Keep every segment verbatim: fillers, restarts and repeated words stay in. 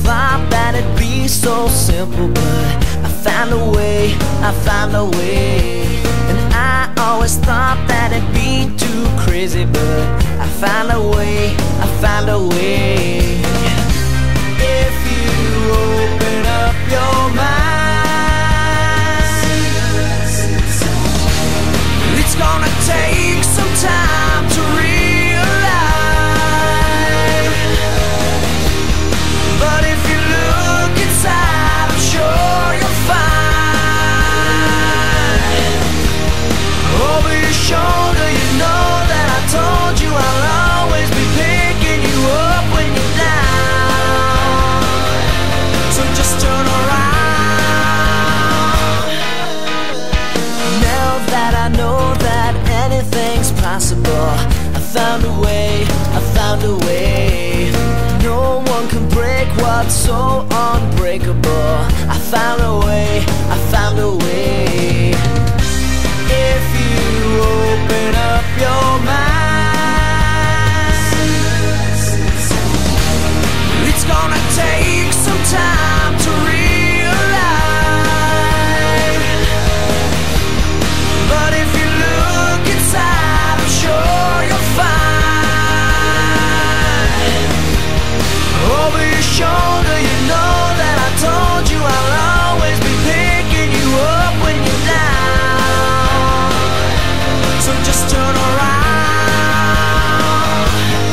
thought that it'd be so simple, but I found a way, I found a way. And I always thought that it'd be too crazy, but I found a way, I found a way. If you open up your mind, it's gonna take some time to realize. But if you look inside, I'm sure you'll find. Over your shoulder, you know that I told you I'll always be picking you up when you're down. So just turn around. Now that I know that anything's possible, I found a way, I found a way. No one can break what's so unbreakable. I found a way, I found a way. If you open up your mind, it's gonna take some time to realize. But if you look inside, I'm sure you'll find. Over your shoulder, you know that I told you I'll always be picking you up when you're down. So just turn around.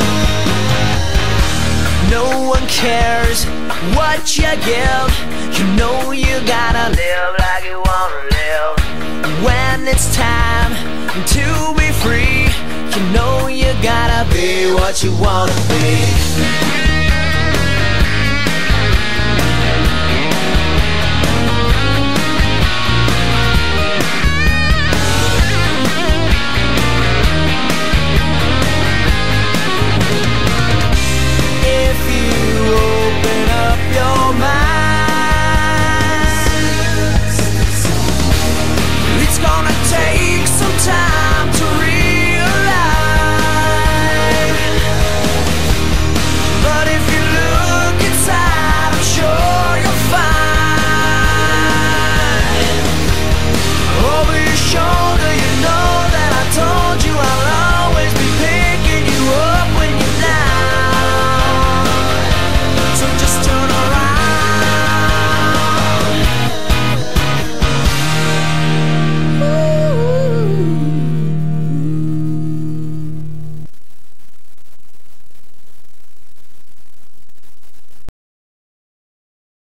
No one cares what you give. You know you gotta live like you wanna live. When it's time to be free, you know you gotta be what you wanna be.